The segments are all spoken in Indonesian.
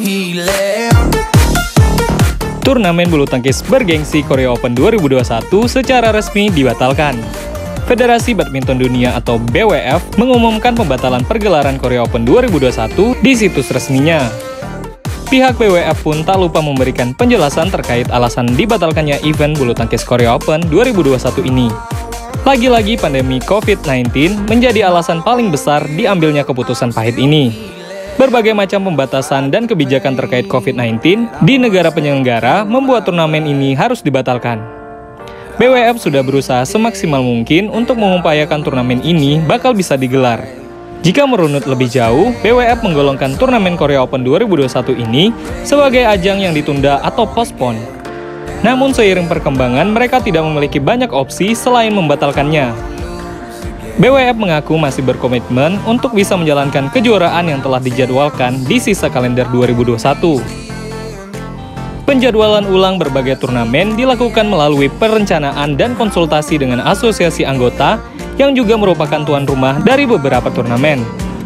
Turnamen bulu tangkis bergengsi Korea Open 2021 secara resmi dibatalkan. Federasi Badminton Dunia atau BWF mengumumkan pembatalan pergelaran Korea Open 2021 di situs resminya. Pihak BWF pun tak lupa memberikan penjelasan terkait alasan dibatalkannya event bulu tangkis Korea Open 2021 ini. Lagi-lagi pandemi COVID-19 menjadi alasan paling besar diambilnya keputusan pahit ini. Berbagai macam pembatasan dan kebijakan terkait COVID-19 di negara penyelenggara membuat turnamen ini harus dibatalkan. BWF sudah berusaha semaksimal mungkin untuk mengupayakan turnamen ini bakal bisa digelar. Jika merunut lebih jauh, BWF menggolongkan turnamen Korea Open 2021 ini sebagai ajang yang ditunda atau postpone. Namun seiring perkembangan, mereka tidak memiliki banyak opsi selain membatalkannya. BWF mengaku masih berkomitmen untuk bisa menjalankan kejuaraan yang telah dijadwalkan di sisa kalender 2021. Penjadwalan ulang berbagai turnamen dilakukan melalui perencanaan dan konsultasi dengan asosiasi anggota yang juga merupakan tuan rumah dari beberapa turnamen.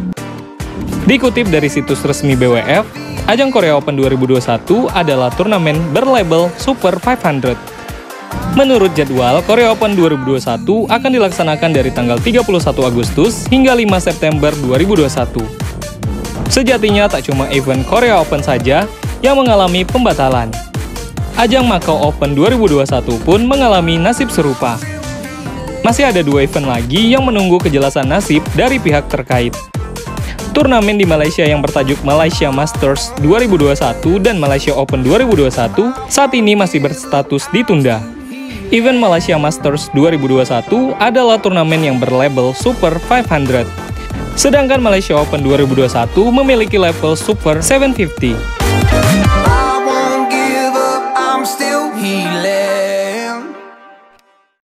Dikutip dari situs resmi BWF, ajang Korea Open 2021 adalah turnamen berlabel Super 500. Menurut jadwal, Korea Open 2021 akan dilaksanakan dari tanggal 31 Agustus hingga 5 September 2021. Sejatinya tak cuma event Korea Open saja yang mengalami pembatalan. Ajang Macau Open 2021 pun mengalami nasib serupa. Masih ada 2 event lagi yang menunggu kejelasan nasib dari pihak terkait. Turnamen di Malaysia yang bertajuk Malaysia Masters 2021 dan Malaysia Open 2021 saat ini masih berstatus ditunda. Event Malaysia Masters 2021 adalah turnamen yang berlabel Super 500. Sedangkan Malaysia Open 2021 memiliki label Super 750.